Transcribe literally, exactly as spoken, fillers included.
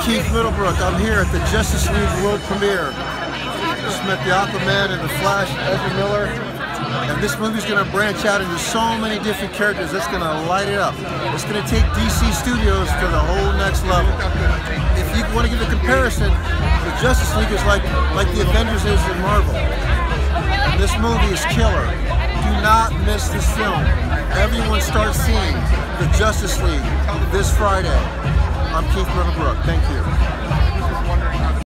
Keith Middlebrook. I'm here at the Justice League World Premiere. Just met the Aquaman and the Flash, Ezra Miller. And this movie's going to branch out into so many different characters. It's going to light it up. It's going to take D C Studios to the whole next level. If you want to give a comparison, the Justice League is like, like the Avengers is in Marvel. And this movie is killer. Do not miss this film. Everyone start seeing the Justice League this Friday. I'm Keith Middlebrook. Thank you.